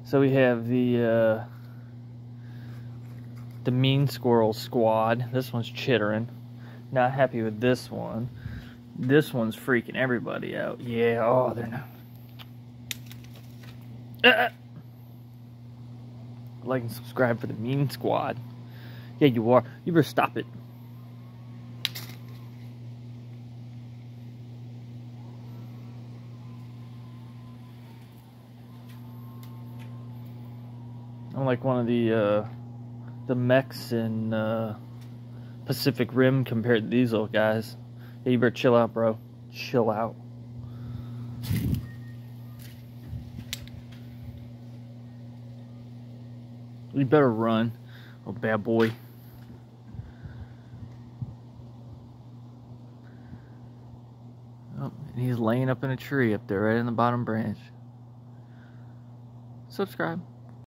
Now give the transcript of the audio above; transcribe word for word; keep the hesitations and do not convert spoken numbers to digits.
So we have the uh, the Mean Squirrel squad. This one's chittering. Not happy with this one. This one's freaking everybody out. Yeah, oh, they're not. Uh, like and subscribe for the Mean Squad. Yeah, you are. You better stop it. I'm like one of the uh, the mechs in uh, Pacific Rim compared to these little guys. Yeah, you better chill out, bro. Chill out. You better run, oh bad boy. Oh, and he's laying up in a tree up there, right in the bottom branch. Subscribe.